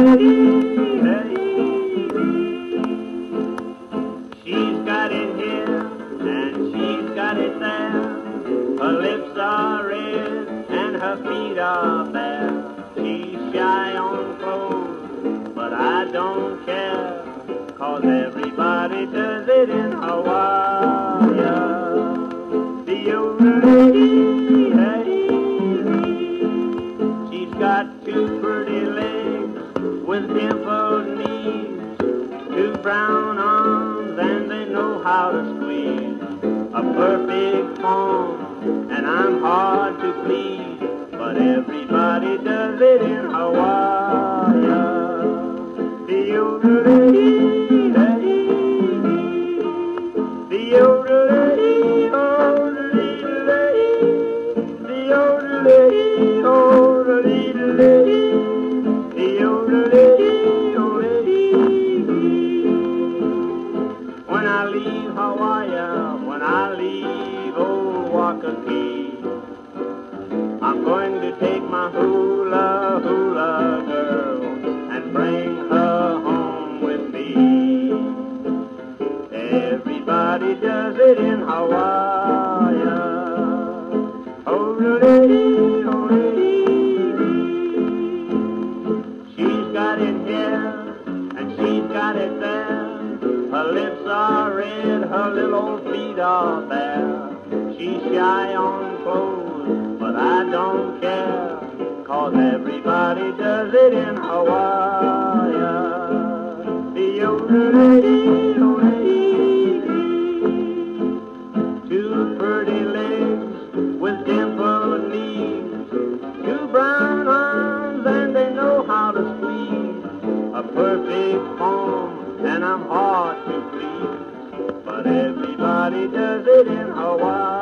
She's got it here and she's got it there. Her lips are red and her feet are bare. She's shy on clothes, but I don't care, 'cause everybody does it in Hawaii. The old lady, hey, she's got two pretty legs with dimpled knees, two brown arms, and they know how to squeeze. A perfect form, and I'm hard to please, but everybody does it in Hawaii. The old lady, the old lady, old little lady, the old lady, old little lady, the old lady, old lady. When I leave Hawaii, when I leave old Waikiki, I'm going to take my hula hula girl and bring her home with me. Everybody does it in Hawaii. Oh, lady, oh, lady. She's got it here and she's got it there. Her lips are red, her little old feet are bare. She's shy on clothes, but I don't care, 'cause everybody does it in Hawaii. The old lady, old lady, two pretty legs with dimpled knees, two brown arms, and they know how to squeeze. A perfect form, and I'm hard to please, but everybody does it in Hawaii.